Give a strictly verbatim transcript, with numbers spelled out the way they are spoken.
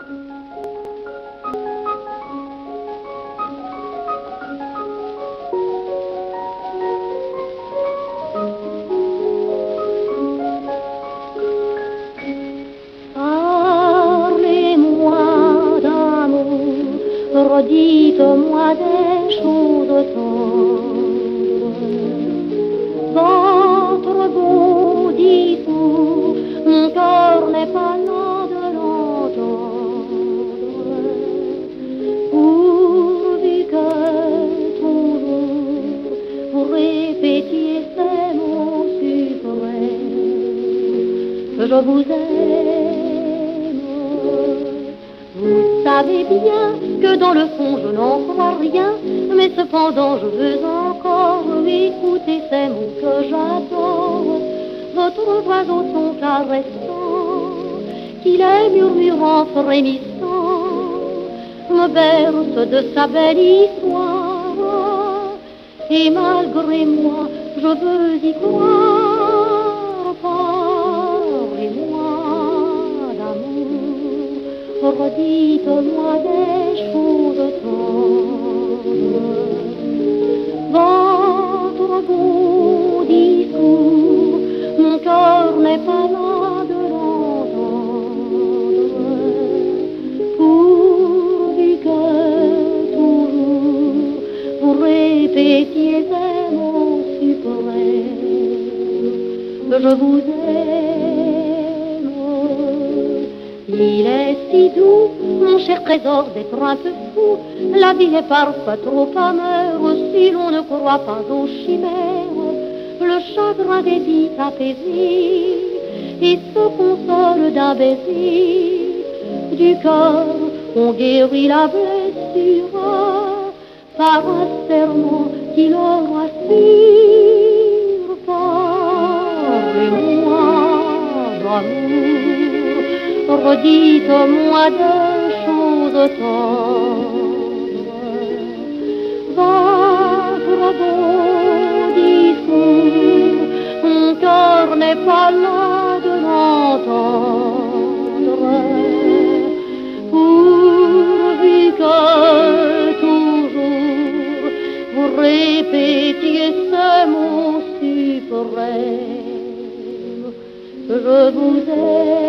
Redites-moi des choses tendres, votre beau discours, mon cœur n'est pas là de l'entendre, pourvu que toujours vous répétiez ces mots suprêmes, que je vous aime. Vous savez bien que dans le fond je n'en crois rien, mais cependant je veux encore écouter ces mots que j'adore. Votre oiseau son caressant, qu'il est murmurant, frémissant, me berce de sa belle histoire, et malgré moi je veux y croire. Parlez-moi d'amour, redites-moi des choses tendres, votre beau discours, mon cœur n'est pas là de l'entendre, pourvu que toujours vous répétiez ces mots suprêmes, que je vous aime. Il est si doux, mon cher trésor, d'être un peu fou. La vie est parfois trop amère si l'on ne croit pas aux chimères. Le chagrin des vies apaisé et se console d'un baiser. Du cœur, on guérit la blessure par un serment qui le rassure. Parlez-moi d'amour, redites-moi des choses tendres, votre beau discours, mon cœur n'est pas là de l'entendre, pourvu que toujours vous répétiez ces mots suprêmes, que je vous aime.